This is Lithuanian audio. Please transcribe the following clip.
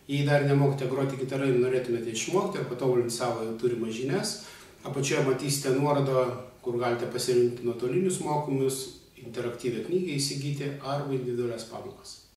Jei dar nemokate groti gitara ir norėtumėte išmokti ar patobulinti savo jau turimas žinias, apačioje matysite nuorodą, kur galite pasirinkti nuotolinius mokymus, interaktyvią knygą įsigyti arba individualias pamokas.